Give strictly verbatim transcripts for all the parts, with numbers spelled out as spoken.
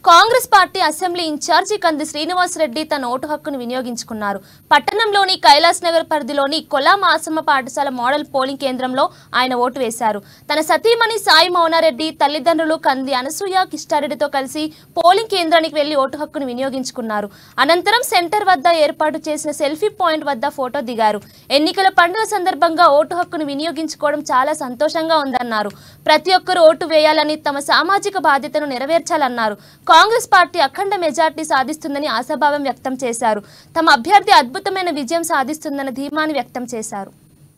Congress party assembly incharge కంది శ్రీనివాస్ రెడ్డి తన vote హక్కును వినియోగించుకున్నారు. పట్టణంలోని కైలాస్ నగర్ పరిధిలోని కొలాం ఆశ్రమ పాఠశాల మోడల్ పోలింగ్ కేంద్రంలో ఆయన ఓటు వేశారు. తన సతీమణి సాయి మౌనారెడ్డి, తల్లిదండ్రులు కంది అనసూయ, కిష్టారెడ్డితో కలిసి పోలింగ్ కేంద్రానికి వెళ్లి ఓటు హక్కును వినియోగించుకున్నారు. అనంతరం సెంటర్ వద్ద ఏర్పాటు చేసిన సెల్ఫీ పాయింట్ వద్ద ఫోటో దిగారు. ఎన్నికల పండుగ సందర్భంగా ఓటు హక్కును వినియోగించుకోవడం చాలా సంతోషంగా ఉందన్నారు. ప్రతి ఒక్కరూ ఓటు వేయాలని, తమ సామాజిక బాధ్యతను నెరవేర్చాలన్నారు. కాంగ్రెస్ పార్టీ అఖండ మెజార్టీ సాధిస్తుందని ఆశాభావం వ్యక్తం చేశారు. తమ అభ్యర్థి అద్భుతమైన విజయం సాధిస్తుందన్న ధీమాని వ్యక్తం చేశారు.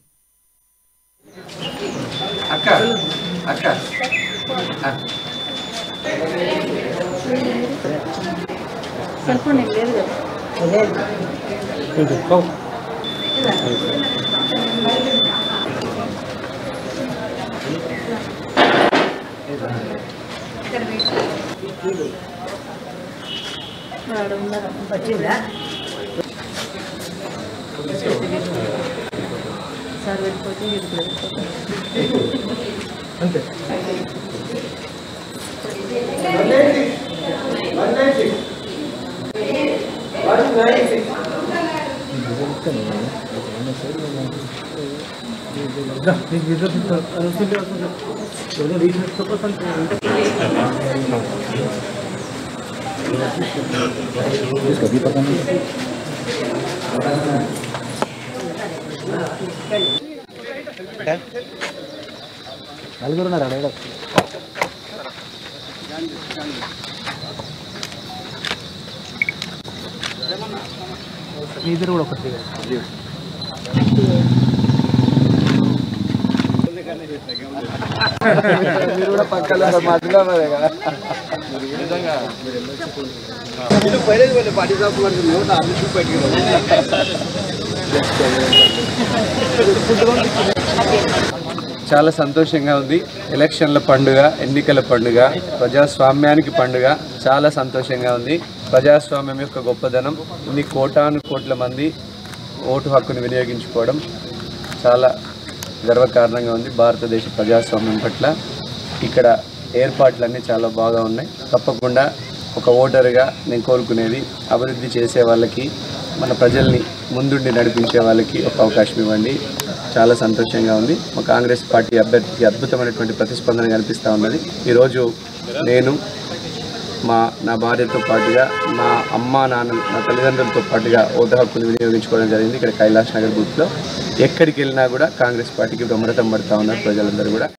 వచ్చిందా సార్ వెళ్ళిపోతే అంతే. कभी पता नहीं नलगुरु ना रहा इधर కూడా ఒకటి మీరు కూడా పక్కన మధ్యలో ఉన్నదే కదా నిజంగా ఇది పైరే వాళ్ళ పార్టీ సాఫ్ మరి నోట్ ఆఫీస్ పెట్టుకున్నారు. చాలా సంతోషంగా ఉంది. ఎలక్షన్ల పండుగ, ఎన్నికల పండుగ, ప్రజాస్వామ్యానికి పండుగ. చాలా సంతోషంగా ఉంది. ప్రజాస్వామ్యం యొక్క గొప్పదనం, ఇన్ని కోటాను కోట్ల మంది ఓటు హక్కును వినియోగించుకోవడం చాలా గర్వకారణంగా ఉంది. భారతదేశ ప్రజాస్వామ్యం పట్ల ఇక్కడ ఏర్పాట్లన్నీ చాలా బాగా ఉన్నాయి. తప్పకుండా ఒక ఓటరుగా నేను కోరుకునేది, అభివృద్ధి చేసే వాళ్ళకి, మన ప్రజల్ని ముందుండి నడిపించే వాళ్ళకి ఒక అవకాశం ఇవ్వండి. చాలా సంతోషంగా ఉంది. మా కాంగ్రెస్ పార్టీ అభ్యర్థికి అద్భుతమైనటువంటి ప్రతిస్పందన కనిపిస్తూ ఉన్నది. ఈరోజు నేను మా నా భార్యతో పాటుగా, మా అమ్మ నాన్న, నా తల్లిదండ్రులతో పాటుగా ఓటు హక్కును వినియోగించుకోవడం జరిగింది. ఇక్కడ కైలాస్ నగర్ బూత్లో ఎక్కడికి వెళ్ళినా కూడా కాంగ్రెస్ పార్టీకి బ్రహ్మరథం పడుతూ ఉన్నారు ప్రజలందరూ కూడా.